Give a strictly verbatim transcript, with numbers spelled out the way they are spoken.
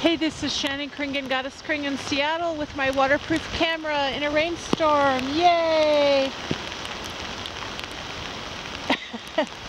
Hey, this is Shannon Kring and Goddess Kring in Seattle with my waterproof camera in a rainstorm. Yay!